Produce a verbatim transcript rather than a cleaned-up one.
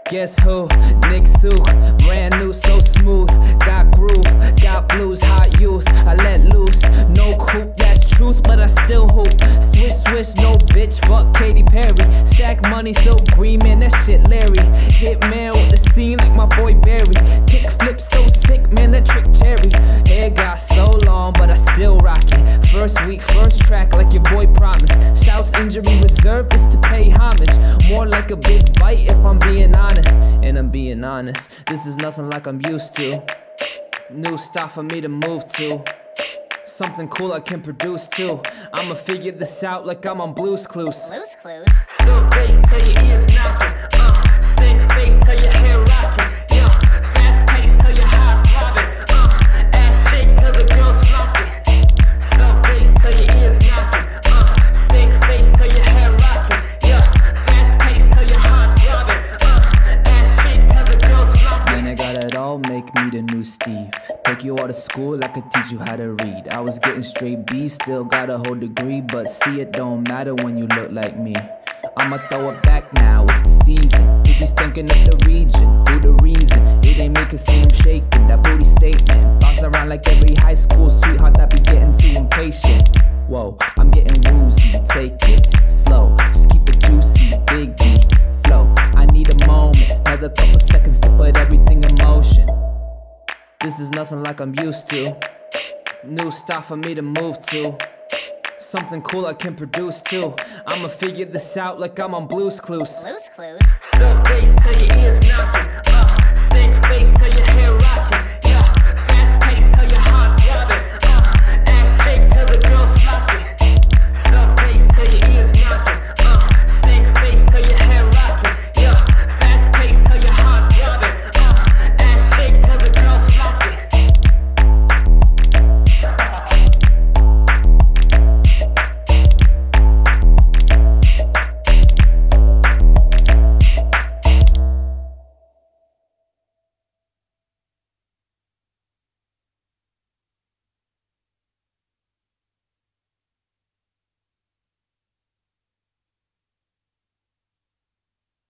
Guess who? Nick Suk, brand new, so smooth. Got groove, got blues, hot youth. I let loose, no coupe, that's truth, but I still hoop. Swish, swish, no bitch, fuck Katy Perry. Stack money so green, man, that shit Larry. Hit man with the scene like my boy Barry. Kick flip so sick, man, that trick Cherry. Hair got so long, but I still rock it. First week, first track, like your boy promised. Shouts injury reserved just to pay homage. More like a big bite if I'm being honest. And I'm being honest, this is nothing like I'm used to. New stuff for me to move to. Something cool I can produce too. I'ma figure this out like I'm on Blue's Clues. Blue's Clues? Sub bass till your ears knocking. Uh, stink face till your hair rocking. Yeah, fast pace till your heart throbbing. Uh, ass shake till the girls flopping. Sub bass till your ears knocking. Uh, stink face till your hair rocking. Yeah, fast pace till your heart throbbing. Uh, ass shake till the girls flopping. Man, I got it all, make me the new Steve. Take you out of school, I could teach you how to read. I was getting straight B's, still got a whole degree. But see, it don't matter when you look like me. I'ma throw it back now, it's the season. He's thinking of the region, who the reason? It ain't make it seem shaking, that booty statement. Bounce around like every high school sweetheart that be getting too impatient. Whoa, I'm getting woozy, take it slow. Just keep it juicy, biggie flow. I need a moment, another couple seconds to put everything in motion. This is nothing like I'm used to. New stuff for me to move to. Something cool I can produce too. I'ma figure this out like I'm on Blue's Clues. Blue's Clues? Sub bass till your ears knocking. Uh, stink face till your